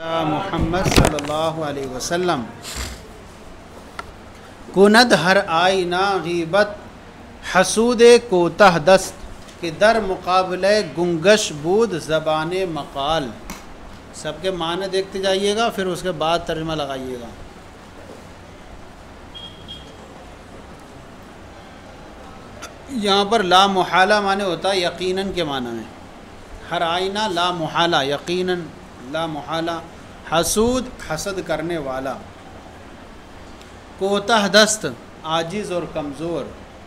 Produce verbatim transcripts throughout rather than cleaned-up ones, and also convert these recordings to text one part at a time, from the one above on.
محمد صلی اللہ علیہ وسلم کند ہر آئینہ غیبت حسود کوتہ دست کہ در مقابلہ گنگش بود زبان مقال. سب کے معنی دیکھتے جائیے گا، پھر اس کے بعد ترجمہ لگائیے گا. یہاں پر لا محالہ معنی ہوتا ہے یقیناً کے معنی میں. ہر آئینہ لا محالہ یقیناً لا محالہ. حسود حسد کرنے والا. کوتہ دست عاجز اور کمزور.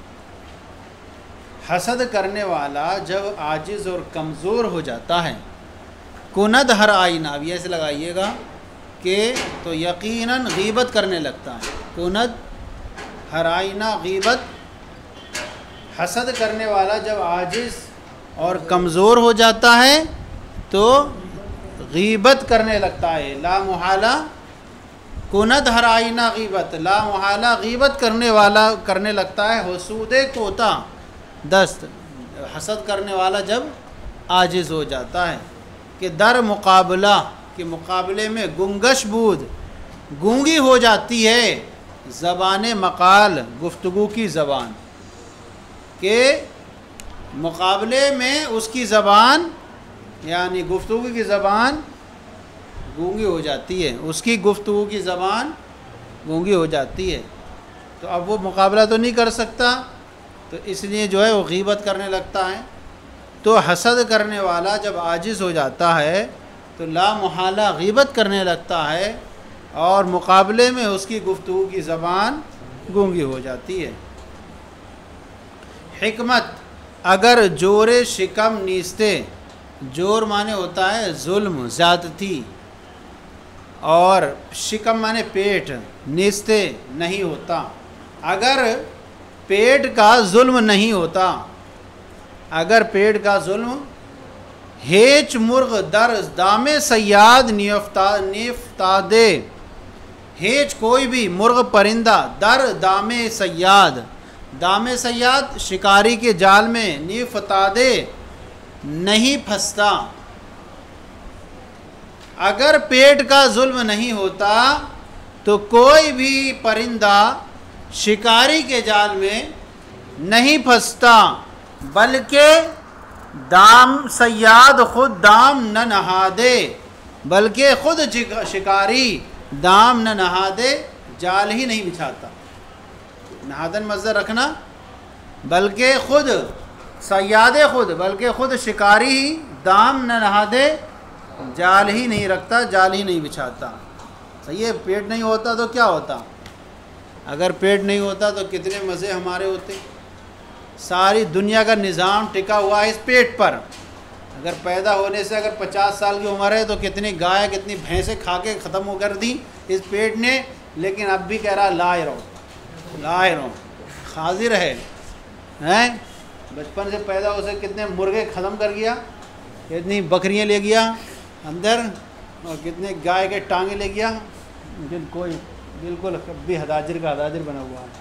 حسد کرنے والا جب عاجز اور کمزور ہو جاتا ہے. کند ہر آئینہ، اب یہ ایسے لگائیے گا کہ تو یقیناً غیبت کرنے لگتا ہے. کند ہر آئینہ غیبت، حسد کرنے والا جب عاجز اور کمزور ہو جاتا ہے تو غیبت کرنے لگتا ہے. لا محالہ کند ہر آئینہ غیبت، لا محالہ غیبت کرنے والا کرنے لگتا ہے. حسود کوتا دست، حسد کرنے والا جب عاجز ہو جاتا ہے. کہ در مقابلہ کے مقابلے میں گنگش بود، گونگی ہو جاتی ہے زبان مقال، گفتگو کی زبان. کہ مقابلے میں اس کی زبان یعنی گفتگو کی زبان گونگی ہو جاتی ہے. اس کی گفتگو کی زبان گونگی ہو جاتی ہے تو اب وہ مقابلہ تو نہیں کر سکتا، تو اس لیے جو ہے وہ غیبت کرنے لگتا ہے. تو حسد کرنے والا جب عاجز ہو جاتا ہے تو لا محالہ غیبت کرنے لگتا ہے اور مقابلے میں اس کی گفتگو کی زبان گونگی ہو جاتی ہے. حکمت اگر جور شکم نیستے، جور معنی ہوتا ہے ظلم زیادتی، اور شکم معنی پیٹ، نیستے نہیں ہوتا. اگر پیٹ کا ظلم نہیں ہوتا، اگر پیٹ کا ظلم، ہیچ مرغ در دام صیاد نیفتادے، ہیچ کوئی بھی مرغ پرندہ در دام صیاد، دام صیاد شکاری کے جال میں، نیفتادے نہیں پھنستا. اگر پیٹ کا ظلم نہیں ہوتا تو کوئی بھی پرندہ شکاری کے جال میں نہیں پھنستا، بلکہ دام صیاد خود دام نہ نہادے، بلکہ خود شکاری دام نہ نہادے، جال ہی نہیں بچھاتا. نہادن مصدر رکھنا، بلکہ خود صیاد خود، بلکہ خود شکاری ہی دام نہ نہادے، جال ہی نہیں رکھتا، جال ہی نہیں بچھاتا. صحیح ہے. پیٹ نہیں ہوتا تو کیا ہوتا؟ اگر پیٹ نہیں ہوتا تو کتنے مزے ہمارے ہوتے. ساری دنیا کا نظام ٹکا ہوا ہے اس پیٹ پر. اگر پیدا ہونے سے اگر پچاس سال کی عمر ہے تو کتنی گائے کتنی بھینسیں کھا کے ختم ہو کر دی اس پیٹ نے، لیکن اب بھی کہہ رہا لائے رہو لائے رہو حاضر ہے. ہیں بچپن سے پیدا ہو سے کتنے مرغے ختم کر گیا، کتنی بکریاں لے گیا اندر، اور کتنے گائے کے ٹانگیں لے گیا، جن کوئی بالکل بھی ہداجر کا ہداجر بنا ہوا ہے.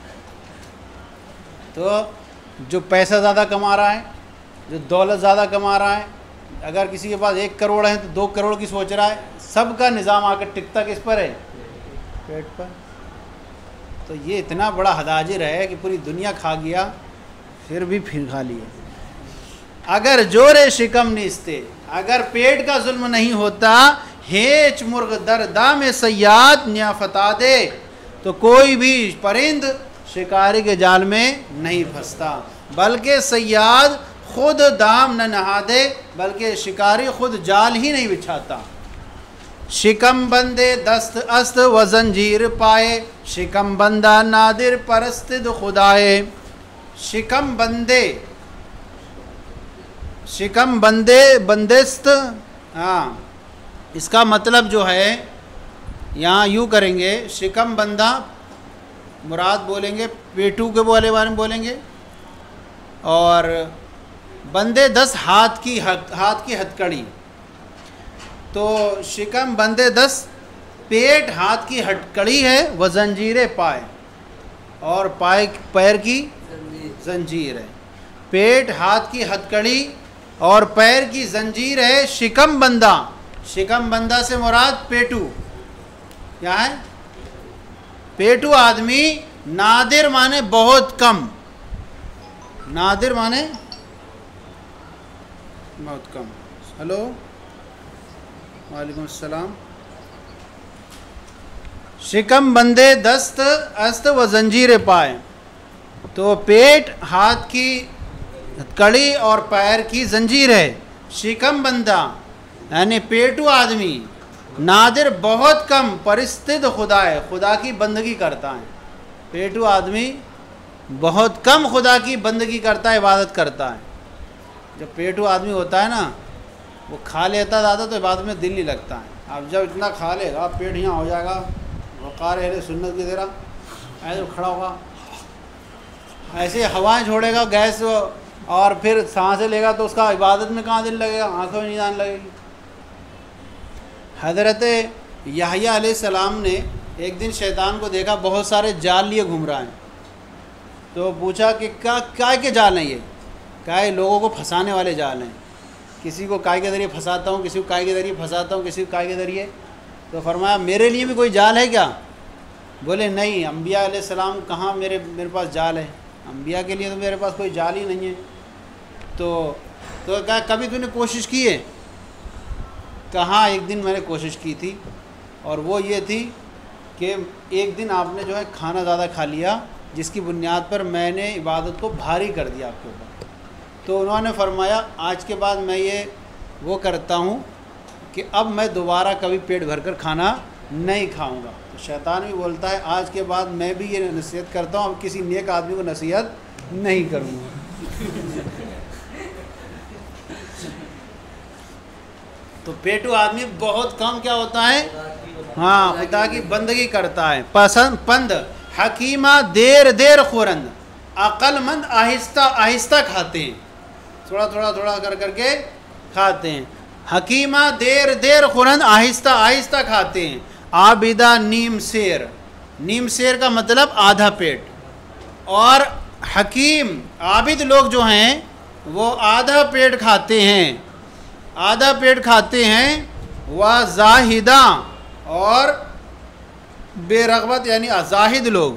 تو جو پیسہ زیادہ کما رہا ہے، جو دولت زیادہ کما رہا ہے، اگر کسی کے پاس ایک کروڑ ہے تو دو کروڑ کی سوچ رہا ہے. سب کا نظام آ کر ٹکتا کس پر ہے؟ پیٹ پر. تو یہ اتنا بڑا ہداجر ہے کہ پوری دنیا کھا گیا پھر بھی پھر کھا لیا. اگر جور شکم نیستے، اگر پیٹ کا ظلم نہیں ہوتا، ہیچ مرغ در دام صیاد نیافتادے، تو کوئی بھی پرند شکاری کے جال میں نہیں پھنستا، بلکہ صیاد خود دام نہ نہادے، بلکہ شکاری خود جال ہی نہیں بچھاتا. شکم بندے دست است و زنجیر پائے، شکم بندہ نادر پرستد خدائے. شکم بندے، شکم بندے بندست، ہاں اس کا مطلب جو ہے یہاں یوں کریں گے، شکم بندہ مراد بولیں گے پیٹو کے بارے میں بولیں گے، اور بندے دس ہاتھ کی ہاتھ کی ہتھکڑی. تو شکم بندے دس پیٹ ہاتھ کی ہتھکڑی ہے، وہ زنجیر پائے، اور پائے پیر کی زنجیر ہے. پیٹ ہاتھ کی ہتھکڑی اور پیر کی زنجیر ہے. شکم بندہ شکم بندہ سے مراد پیٹو کیا ہے؟ پیٹو آدمی نادر مانے بہت کم، نادر مانے بہت کم۔ ہلو وعلیکم السلام۔ شکم بندے دست است و زنجیر پائے، تو پیٹ ہاتھ کی کڑی اور پیر کی زنجیر ہے۔ شکم بندہ یعنی پیٹو آدمی نادر بہت کم پرستد خدا ہے، خدا کی بندگی کرتا ہے۔ پیٹو آدمی بہت کم خدا کی بندگی کرتا ہے، عبادت کرتا ہے۔ جب پیٹو آدمی ہوتا ہے نا وہ کھا لیتا زیادہ تو عبادت میں دل نہیں لگتا ہے۔ اب جب اتنا کھا لے گا پیٹ یہاں ہو جائے گا وقار اہل سنت کی طرح، ایسے کھڑا ہوگا، ایسے ہوائیں چھوڑے گا گیس، اور پھر سانسیں لے گا تو اس کا عبادت میں کہاں دل لگے گا، آنکھوں میں نہیں جان لگے گی۔ حضرت یحییٰ علیہ السلام نے ایک دن شیطان کو دیکھا بہت سارے جال لیے گھوم رہا ہے، تو پوچھا کہ کیا کیا کے جال ہیں یہ؟ کہا ہے لوگوں کو پھنسانے والے جال ہیں، کسی کو کائے کے ذریعے پھنساتا ہوں، کسی کو کائے کے ذریعے پھنساتا ہوں، کسی کو کائے کے ذریعے۔ تو فرمایا میرے لیے بھی کوئی جال ہے کیا؟ بولے نہیں، انبیاء علیہ السلام کہاں میرے میرے پاس جال ہے، انبیاء کے لیے تو میرے پاس کوئی جال ہی نہیں ہے۔ تو تو کہا کبھی تو نے کوشش کی ہے؟ کہاں ایک دن میں نے کوشش کی تھی، اور وہ یہ تھی کہ ایک دن آپ نے جو ہے کھانا زیادہ کھا لیا جس کی بنیاد پر میں نے عبادت کو بھاری کر دیا آپ کے اوپر۔ تو انہوں نے فرمایا آج کے بعد میں یہ وہ کرتا ہوں کہ اب میں دوبارہ کبھی پیٹ بھر کر کھانا نہیں کھاؤں گا۔ تو شیطان بھی بولتا ہے آج کے بعد میں بھی یہ نصیحت کرتا ہوں، اب کسی نیک آدمی کو نصیحت نہیں کروں گا۔ تو پیٹو آدمی بہت کم کیا ہوتا ہے؟ ہاں خدا کی بندگی کرتا ہے۔ پسند پند حکیمہ دیر دیر خورند، عقل مند آہستہ آہستہ کھاتے ہیں، تھوڑا تھوڑا تھوڑا کر کر کے کھاتے ہیں۔ حکیمہ دیر دیر خورند آہستہ آہستہ کھاتے ہیں۔ عابدہ نیم سیر، نیم سیر کا مطلب آدھا پیٹ، اور حکیم عابد لوگ جو ہیں وہ آدھا پیٹ کھاتے ہیں، آدھا پیٹ کھاتے ہیں۔ و زاہدہ اور بے رغبت یعنی زاہد لوگ،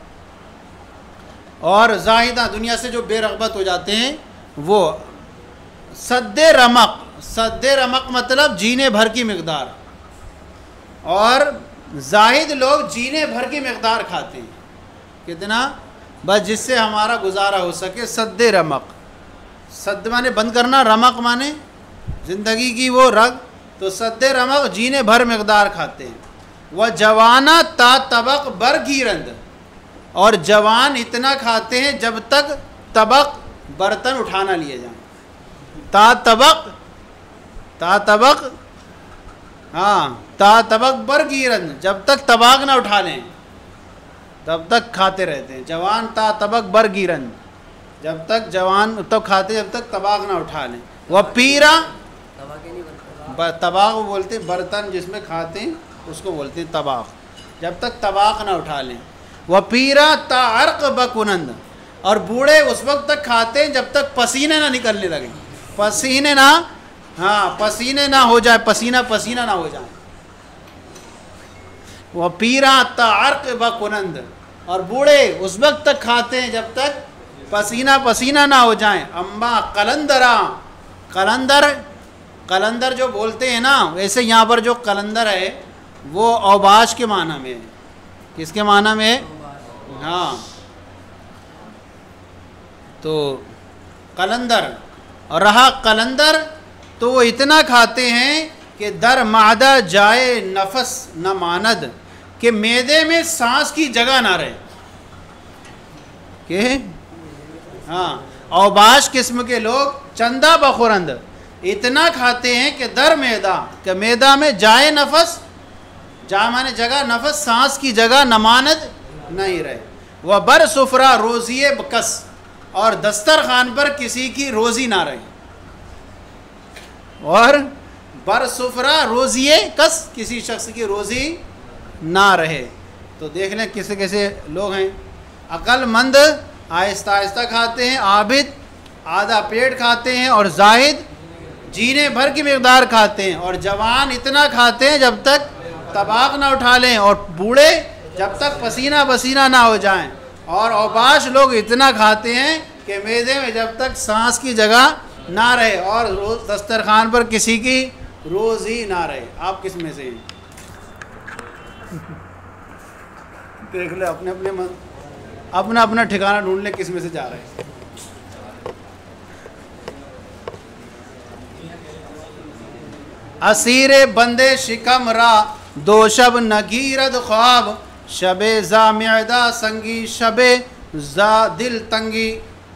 اور زاہدہ دنیا سے جو بے رغبت ہو جاتے ہیں وہ۔ سد رمق، سد رمق مطلب جینے بھر کی مقدار، اور زاہد لوگ جینے بھر کی مقدار کھاتے ہیں۔ کتنا؟ بس جس سے ہمارا گزارا ہو سکے۔ سد رمق، سد مانے بند کرنا، رمق مانے زندگی کی وہ رگ، تو سد رمق جینے بھر مقدار کھاتے ہیں۔ وہ جوانہ تا طبق بر گیرند، اور جوان اتنا کھاتے ہیں جب تک طبق برتن اٹھانا لیے جائیں۔ تا طبق، تا طبق ہاں تا طبق بر گیرند، جب تک طباق نہ اٹھا لیں تب تک کھاتے رہتے ہیں۔ جوان تا طبق بر گیرند، جب تک جوان تب کھاتے جب تک طباق نہ اٹھا لیں۔ وہ پیرا، طباق بولتے برتن جس میں کھاتے ہیں اس کو بولتے ہیں طباق، جب تک طباق نہ اٹھا لیں۔ وہ پیرا تا عرق بکنند، اور بوڑھے اس وقت تک کھاتے ہیں جب تک پسینے نہ نکلنے لگیں، پسینے نہ ہاں پسینے نہ ہو جائے، پسینہ پسینہ نہ ہو جائے۔ وہ پیرا تا عرق بکنند، اور بوڑھے اس وقت تک کھاتے ہیں جب تک پسینہ پسینہ نہ ہو جائیں۔ اما قلندرا، قلندر قلندر جو بولتے ہیں نا، ویسے یہاں پر جو قلندر ہے وہ اوباش کے معنی میں ہے۔ کس کے معنی میں ہے؟ ہاں تو قلندر، اور رہا قلندر تو وہ اتنا کھاتے ہیں کہ در معدہ جائے نفس نہ ماند، کہ معدے میں سانس کی جگہ نہ رہے۔ کہ ہاں اوباش قسم کے لوگ چندہ بخورند، اتنا کھاتے ہیں کہ در میدہ، کہ میدہ میں جائے نفس، جا مانے جگہ، نفس سانس کی جگہ نماند نہیں رہے۔ وہ بر سفرہ روزی بکس، اور دسترخوان پر کسی کی روزی نہ رہے۔ اور بر سفرہ روزی کس، کسی شخص کی روزی نہ رہے۔ تو دیکھ لیں کیسے کیسے لوگ ہیں۔ عقل مند آہستہ آہستہ کھاتے ہیں، عابد آدھا پیٹ کھاتے ہیں، اور زاہد جینے بھر کی مقدار کھاتے ہیں، اور جوان اتنا کھاتے ہیں جب تک طباق نہ اٹھا لیں، اور بوڑھے جب تک پسینہ پسینہ نہ ہو جائیں، اور اوباش لوگ اتنا کھاتے ہیں کہ معدے میں جب تک سانس کی جگہ نہ رہے اور روز دسترخوان پر کسی کی روز ہی نہ رہے۔ آپ کس میں سے ہیں؟ دیکھ لیں اپنے اپنے من اپنا اپنا ٹھکانہ ڈھونڈ لیں کس میں سے جا رہے ہیں۔ اسیر بندے شکم را دو شب نگیرد خواب، شب زا معدہ سنگی شب زا دل تنگی۔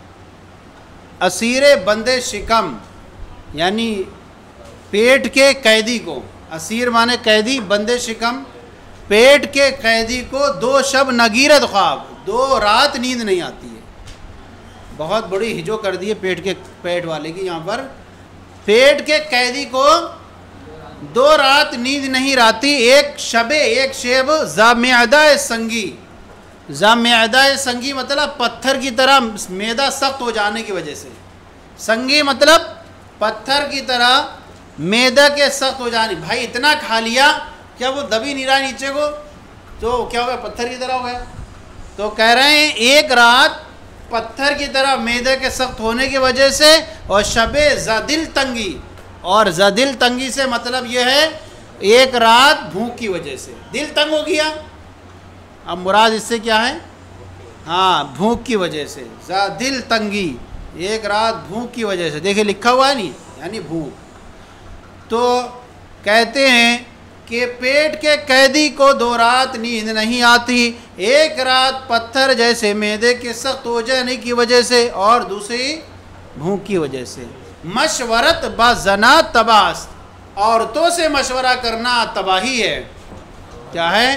اسیر بندے شکم یعنی پیٹ کے قیدی کو، اسیر مانے قیدی، بندے شکم پیٹ کے قیدی کو دو شب نگیرد خواب، دو رات نیند نہیں آتی ہے۔ بہت بڑی ہجو کر دی ہے پیٹ کے پیٹ والے کی یہاں پر۔ پیٹ کے قیدی کو دو رات نیند نہیں آتی، ایک شب ایک شب ذا معدہ سنگی، ذا معدہ سنگی مطلب پتھر کی طرح معدہ سخت ہو جانے کی وجہ سے، سنگی مطلب پتھر کی طرح معدہ کے سخت ہو جانے۔ بھائی اتنا کھا لیا کیا وہ دبی نہیں رہا نیچے کو تو کیا ہو گیا؟ پتھر کی طرح ہو گیا۔ تو کہہ رہے ہیں ایک رات پتھر کی طرح معدے کے سخت ہونے کی وجہ سے، اور شب ذا دل تنگی، اور ذا دل تنگی سے مطلب یہ ہے ایک رات بھوک کی وجہ سے دل تنگ ہو گیا۔ اب مراد اس سے کیا ہے؟ ہاں بھوک کی وجہ سے، ذا دل تنگی، ایک رات بھوک کی وجہ سے۔ دیکھیں لکھا ہوا ہے نہیں، یعنی بھوک۔ تو کہتے ہیں کہ پیٹ کے قیدی کو دو رات نیند نہیں آتی، ایک رات پتھر جیسے معدے کے سخت ہو جانے کی وجہ سے، اور دوسری بھوک کی وجہ سے۔ مشورت با زنا تباست، عورتوں سے مشورہ کرنا تباہی ہے۔ کیا ہے؟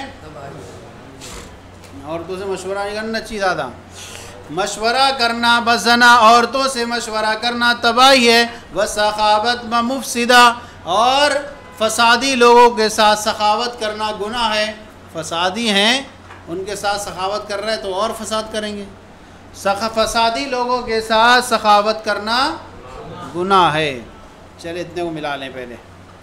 عورتوں سے مشورہ نہیں کرنا چاہیے زیادہ۔ مشورہ کرنا بزنا، عورتوں سے مشورہ کرنا تباہی ہے۔ وسخاوت بمفسدہ، اور فسادی لوگوں کے ساتھ سخاوت کرنا گناہ ہے۔ فسادی ہیں ان کے ساتھ سخاوت کر رہے ہیں تو اور فساد کریں گے۔ فسادی لوگوں کے ساتھ سخاوت کرنا گناہ ہے۔ چلے اتنے کو ملا لیں پہلے۔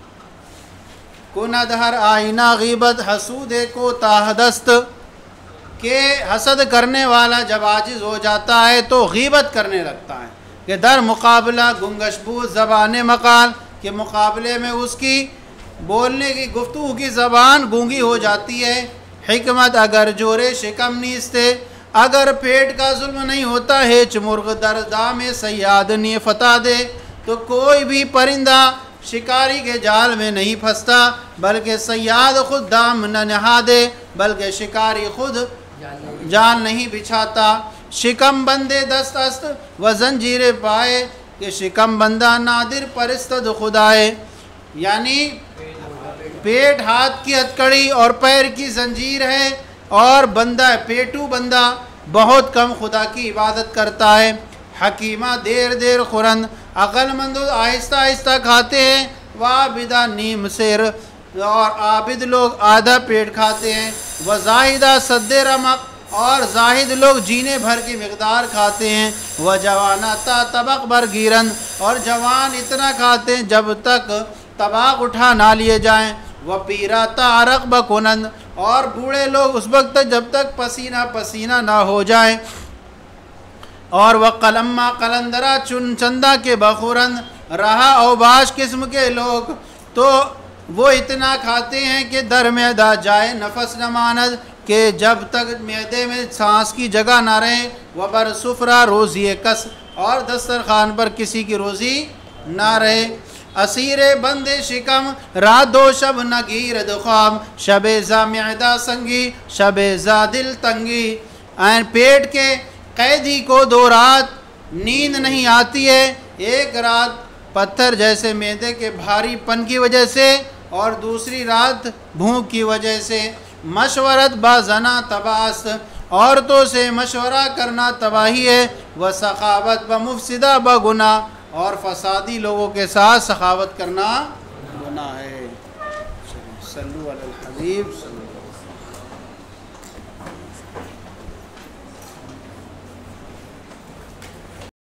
کن ادہر آئینہ غیبت حسود کو تاہدست، کہ حسد کرنے والا جب عاجز ہو جاتا ہے تو غیبت کرنے لگتا ہے، کہ در مقابلہ گنگشبوز زبان مقال، کہ مقابلے میں اس کی بولنے کی گفتگو کی زبان گونگی ہو جاتی ہے۔ حکمت اگر جورے شکم نیستے، اگر پیٹ کا ظلم نہیں ہوتا ہے، چمرغ در دام سیاد نی فتح دے، تو کوئی بھی پرندہ شکاری کے جال میں نہیں پھنستا، بلکہ سیاد خود دام نہ نہا دے، بلکہ شکاری خود جال نہیں بچھاتا۔ شکم بندے دست است و زنجیر پائے، کہ شکم بندہ نادر پرستد خدائے، یعنی پیٹ ہاتھ کی ہتکڑی اور پیر کی زنجیر ہے، اور بندہ پیٹو بندہ بہت کم خدا کی عبادت کرتا ہے۔ حکیمہ دیر دیر خورند، عقل مند آہستہ آہستہ کھاتے ہیں۔ وعابدہ نیم سیر، اور عابد لوگ آدھا پیٹ کھاتے ہیں۔ وزاہدہ صد رمق، اور زاہد لوگ جینے بھر کی مقدار کھاتے ہیں۔ وجوانا تا طبق بر گیرن، اور جوان اتنا کھاتے ہیں جب تک طباق اٹھا نہ لیے جائیں۔ وپیرا تا عرق بکنند، اور بوڑھے لوگ اس وقت تک جب تک پسینہ پسینہ نہ ہو جائیں۔ اور وقلما قلندرہ چن چندہ کے بخورند، رہا اوباش قسم کے لوگ تو وہ اتنا کھاتے ہیں کہ در معدہ جائے نفس نہ ماند، کہ جب تک معدے میں سانس کی جگہ نہ رہے۔ وبر سفرہ روزی کس، اور دسترخوان پر کسی کی روزی نہ رہے۔ اسیر بندے شکم رات دو شب نگیرد خواب، شب زا معدہ سنگی شب زا دل تنگی۔ این پیٹ کے قیدی کو دو رات نیند نہیں آتی ہے، ایک رات پتھر جیسے معدے کے بھاری پن کی وجہ سے، اور دوسری رات بھوک کی وجہ سے۔ مشورت با زنا تباست، عورتوں سے مشورہ کرنا تباہی ہے۔ وسخاوت بمفسدہ بگناہ، اور فسادی لوگوں کے ساتھ سخاوت کرنا گناہ ہے۔ صلو علی الحبیب۔